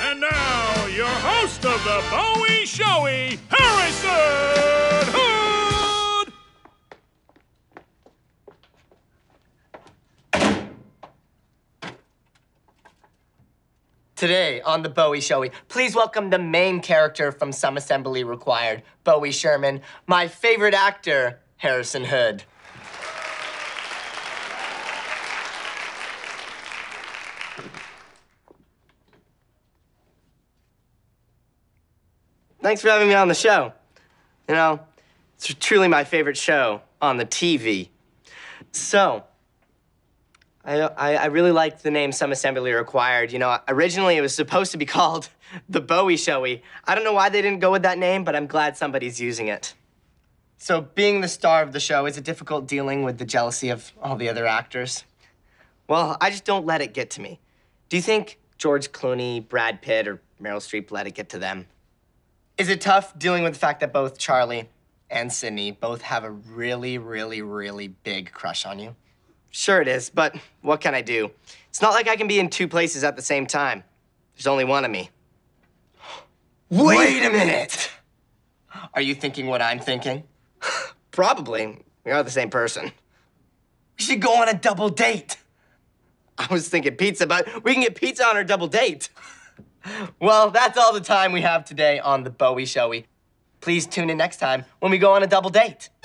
And now, your host of the Bowie Showy, Harrison Hood! Today on the Bowie Showy, please welcome the main character from Some Assembly Required, Bowie Sherman, my favorite actor, Harrison Hood. Thanks for having me on the show. You know, it's truly my favorite show on the TV. So, I really liked the name Some Assembly Required. You know, originally it was supposed to be called The Bowie Showy. I don't know why they didn't go with that name, but I'm glad somebody's using it. So being the star of the show, is it difficult dealing with the jealousy of all the other actors? Well, I just don't let it get to me. Do you think George Clooney, Brad Pitt, or Meryl Streep let it get to them? Is it tough dealing with the fact that both Charlie and Sydney both have a really, really, really big crush on you? Sure it is, but what can I do? It's not like I can be in two places at the same time. There's only one of me. Wait a minute! Are you thinking what I'm thinking? Probably. We are the same person. We should go on a double date. I was thinking pizza, but we can get pizza on our double date. Well, that's all the time we have today on the Bowie Showy. Please tune in next time when we go on a double date.